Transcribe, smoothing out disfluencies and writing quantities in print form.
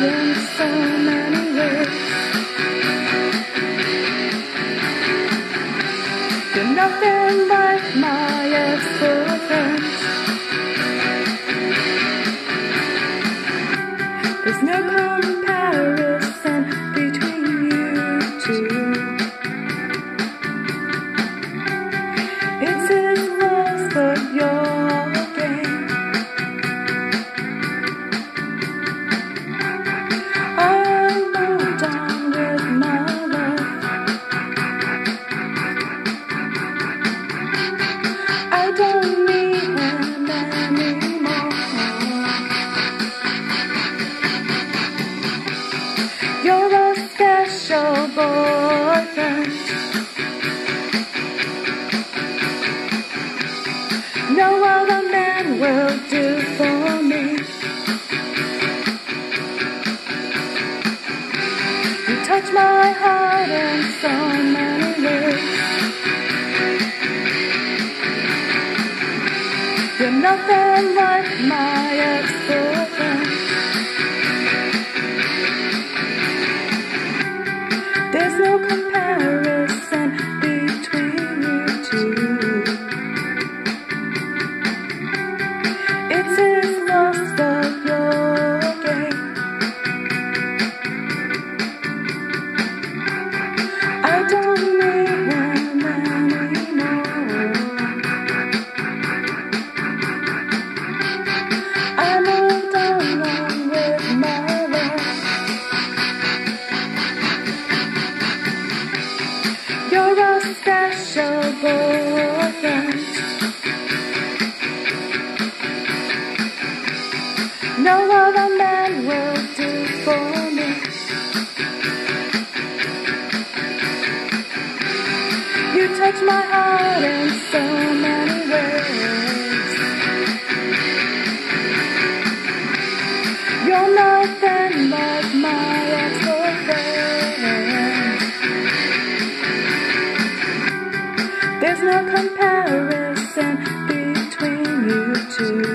heart in so many ways. You're nothing like my ex-girlfriend. There's no comparison between you two. It's his loss, but your gain. I moved on with my life. I don't need him anymore. You're a special boyfriend. No other man will do for me. You touch my heart in so many ways. You're nothing like my ex-girlfriend. There's no comparison between you two. It's his loss, but your gain. I don't need him anymore. I moved on with my life. You're a special boyfriend. No other man will do for me. You touch my heart in so many ways. You're nothing like my ex-girlfriend. There's no comparison between you two.